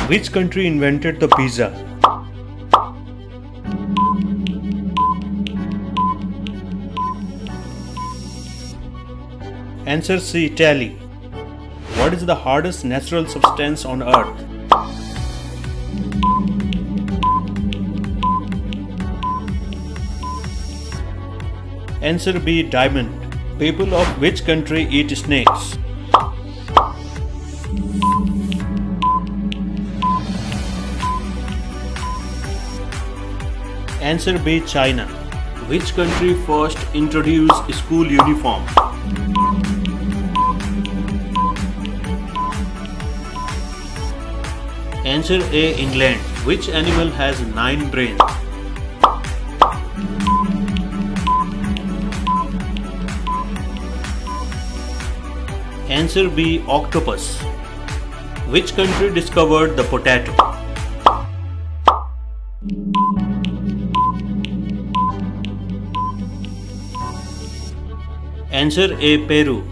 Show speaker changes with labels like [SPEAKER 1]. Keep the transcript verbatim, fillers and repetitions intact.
[SPEAKER 1] Which country invented the pizza? Answer C. Italy. What is the hardest natural substance on earth? Answer B. Diamond. People of which country eat snakes? Answer B. China. Which country first introduced school uniform? Answer A. England. Which animal has nine brains? Answer B. Octopus. Which country discovered the potato? Answer A. Peru.